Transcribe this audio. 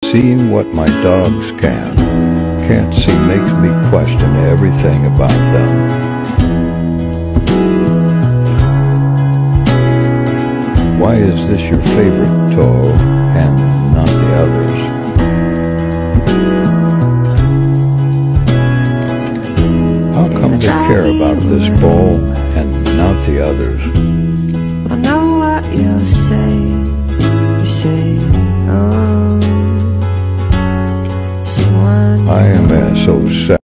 Seeing what my dogs can't see makes me question everything about them. Why is this your favorite toe and not the others? How come they care about this bowl and not the others?